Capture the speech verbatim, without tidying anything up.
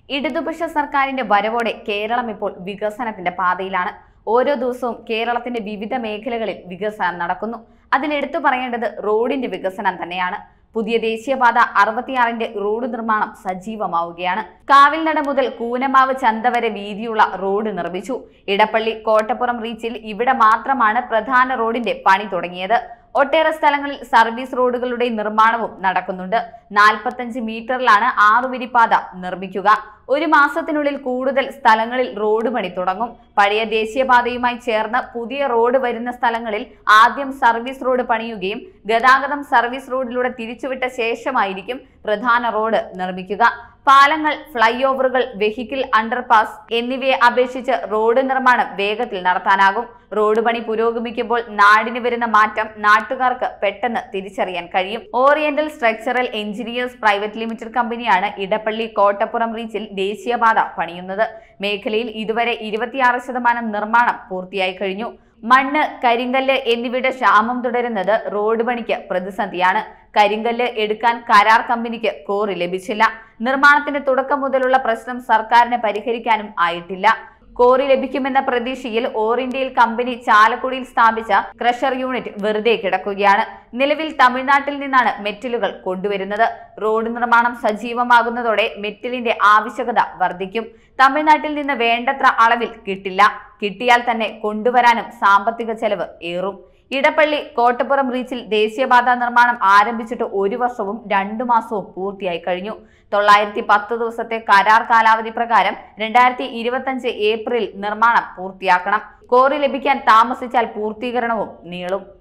ഇടതുപക്ഷ സർക്കാരിന്റെ വരവോടെ കേരളം ഇപ്പോൾ വികസനത്തിന്റെ പാതയിലാണ്. ഓരോ ദിവസവും കേരളത്തിന്റെ വിവിധ മേഖലകളിൽ വികസനം നടക്കുന്നു. അതിലെടുത്തു പറയേണ്ടത് റോഡിന്റെ വികസനം തന്നെയാണ്. പുതിയ ദേശീയപാത അറുപത്തിയാറിന്റെ റോഡ് നിർമ്മാണം സജീവമാവുകയാണ്. കാവിൽനട മുതൽ കൂനമാവ് ചന്ത വരെ വീതിയുള്ള റോഡ് നിർമ്മിച്ചു. ഇടപ്പള്ളി കോട്ടപ്പുറം റീച്ചിൽ ഇവിടെ മാത്രമാണ് പ്രധാന റോഡിന്റെ പണി തുടങ്ങിയത്. ഒട്ടേറെ സ്ഥലങ്ങളിൽ സർവീസ് റോഡുകളുടെ നിർമ്മാണവും നടക്കുന്നുണ്ട്. നാൽപ്പത്തഞ്ച് മീറ്ററിലാണ് ആറുവരിപ്പാത നിർമ്മിക്കുക. ഒരു മാസത്തിനുള്ളിൽ കൂടുതൽ സ്ഥലങ്ങളിൽ റോഡ് പണി തുടങ്ങും. പഴയ ദേശീയപാതയുമായി ചേർന്ന് പുതിയ റോഡ് വരുന്ന സ്ഥലങ്ങളിൽ ആദ്യം സർവീസ് റോഡ് പണിയുകയും ഗതാഗതം സർവീസ് റോഡിലൂടെ തിരിച്ചുവിട്ട ശേഷമായിരിക്കും പ്രധാന റോഡ് നിർമ്മിക്കുക. പാലങ്ങൾ, ഫ്ലൈ ഓവറുകൾ, വെഹിക്കിൾ അണ്ടർപാസ് എന്നിവയെ അപേക്ഷിച്ച് റോഡ് നിർമ്മാണം വേഗത്തിൽ നടത്താനാകും. റോഡ് പണി പുരോഗമിക്കുമ്പോൾ നാടിന് വരുന്ന മാറ്റം നാട്ടുകാർക്ക് പെട്ടെന്ന് തിരിച്ചറിയാൻ കഴിയും. Oriental structural engineers private limited കമ്പനിയാണ് ഇടപ്പള്ളി കോട്ടപ്പുറം റീച്ചിൽ ദേശീയപാത പണിയുന്നത്. മേഖലയിൽ ഇതുവരെ ഇരുപത്തിയാറ് ശതമാനം നിർമ്മാണം പൂർത്തിയായി കഴിഞ്ഞു. മണ്ണ്, കരിങ്കല്ല് എന്നിവയുടെ ക്ഷാമം തുടരുന്നത് റോഡ് പണിക്ക് പ്രതിസന്ധിയാണ്. കരിങ്കല്ല് എടുക്കാൻ കരാർ കമ്പനിക്ക് കോറി ലഭിച്ചില്ല. നിർമ്മാണത്തിന്റെ തുടക്കം മുതലുള്ള പ്രശ്നം സർക്കാരിന് പരിഹരിക്കാനും ആയിട്ടില്ല. കോറി ലഭിക്കുമെന്ന പ്രതീക്ഷയിൽ ഓർ ഇന്ത്യയിൽ കമ്പനി ചാലക്കുടിയിൽ സ്ഥാപിച്ച ക്രഷർ യൂണിറ്റ് വെറുതെ കിടക്കുകയാണ്. നിലവിൽ തമിഴ്നാട്ടിൽ നിന്നാണ് മെറ്റലുകൾ കൊണ്ടുവരുന്നത്. റോഡ് നിർമ്മാണം സജീവമാകുന്നതോടെ മെറ്റലിന്റെ ആവശ്യകത വർദ്ധിക്കും. തമിഴ്നാട്ടിൽ നിന്ന് വേണ്ടത്ര അളവിൽ കിട്ടില്ല. കിട്ടിയാൽ തന്നെ കൊണ്ടുവരാനും സാമ്പത്തിക ചെലവ് ഏറും. ഇടപ്പള്ളി കോട്ടപ്പുറം റീച്ചിൽ ദേശീയപാത നിർമ്മാണം ആരംഭിച്ചിട്ട് ഒരു വർഷവും രണ്ടു മാസവും പൂർത്തിയായി കഴിഞ്ഞു. തൊള്ളായിരത്തി പത്ത് ദിവസത്തെ കരാർ കാലാവധി പ്രകാരം രണ്ടായിരത്തി ഇരുപത്തി അഞ്ച് ഏപ്രിൽ നിർമ്മാണം പൂർത്തിയാക്കണം. കോറി ലഭിക്കാൻ താമസിച്ചാൽ പൂർത്തീകരണവും നീളും.